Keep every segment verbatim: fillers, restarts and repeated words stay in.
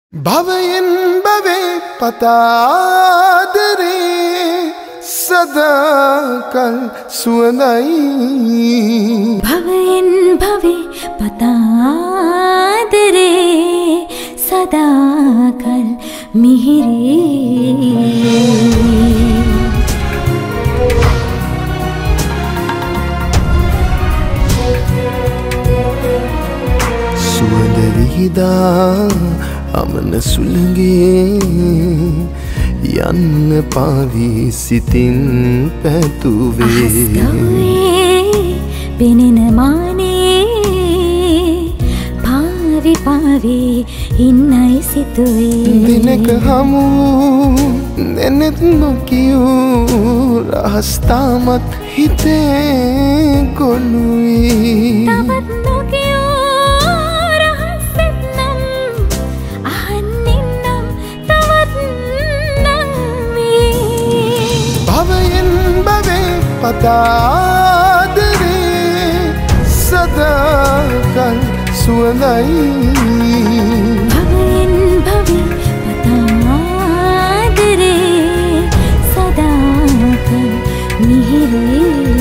භවයෙන් භවේ පතාදරේ සදාකල් සුවඳයි භවයෙන් භවේ පතාදරේ සදාකල් මිහිරි සුවඳ විහිදා අමන සුළඟේ යන්න පාවී සිතින් පැතුවේ පෙනෙන මානේ පාවි පාවි ඉන්නයි සිතුවේ දිනක හමු නැනෙත් නොකියූ රහස් තාමත් හිතේ ගොනුයි තවත් නොකියූ රහස් එත්නම් අහන්නින්නම් තවත් නම් වේ භවයෙන් භවේ පතාදරේ සදාකල් සුවඳයි භවයෙන් භවේ පතාදරේ සදාකල් මිහිරි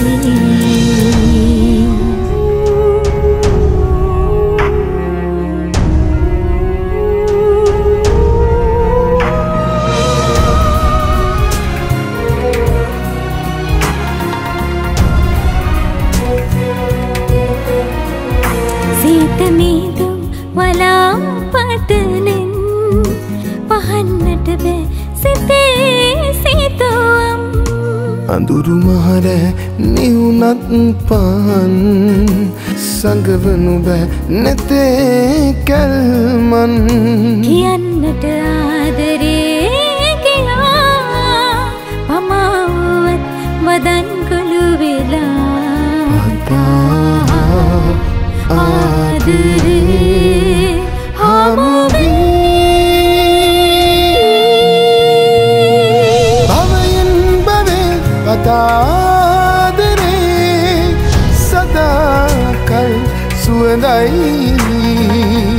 සීතමීදුම් වලාපටලෙන් පහන්නට බෑ සිතේ සීතුවම් අඳුරු මහර නිවුනත් පහන් සඟවනු බෑ නැතේ කැල්මන් කියන්නට ආදරේ කියලා පමාවත් වදන් කොළු වෙලා ආදරේ හමුවී භවයෙන් භවේ පතාදරේ සදාකල් සුවඳයි